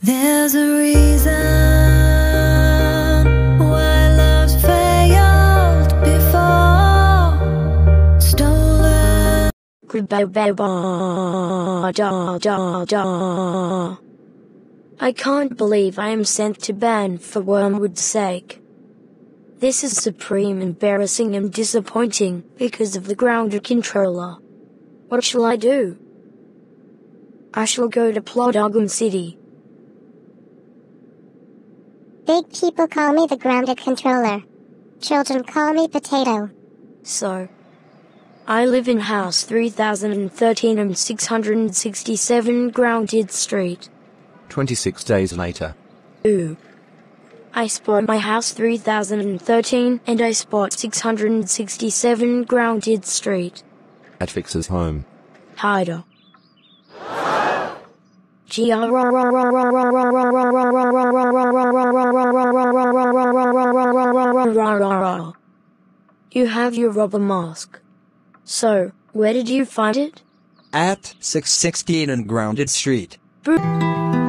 There's a reason why love's failed before. Stolen. I can't believe I am sent to Banff for Wormwood's sake. This is supreme embarrassing and disappointing because of the grounded controller. What shall I do? I shall go to Plodogum City. Big people call me the grounded controller. Children call me Potato. So, I live in house 3013 and 667 Grounded Street. 26 days later. Ooh. I spot my house 3013 and I spot 667 Grounded Street. At Fixer's home. Hider. You have your rubber mask. So, where did you find it? At 616 and Grounded Street. Boo.